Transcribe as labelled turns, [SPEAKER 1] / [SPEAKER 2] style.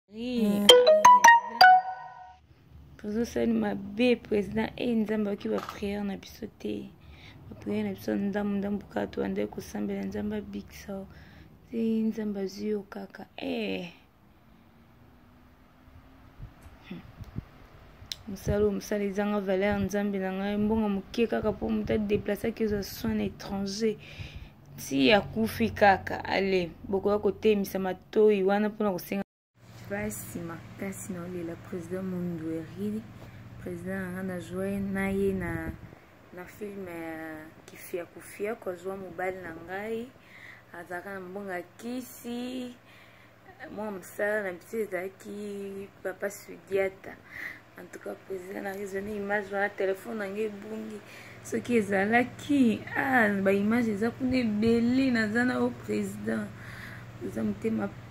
[SPEAKER 1] Président sali mabe président nzambe aki ba prière na biso te ba prière na biso ndambu kato ande kusambela nzambe bikisa te nzambe azio kaka musala ezanga valeur nzambe na ngai mbonga moke kaka po muta déplacer ki za soin étranger si akufi kaka ale bokoya kotemisa matoi wana mpona kosenga basi makasi na olela président Mondweri président anga na joie na ye na film kifia kufia kwa joie mobile na ngai azalaka na mbonga kisi mwa mosala na biso ezalaki papa Sudiata. En tout cas président na raisonné image wana telefone nange ebungi soki ezalaki ba image eza kuna ebele naza na o président eza motema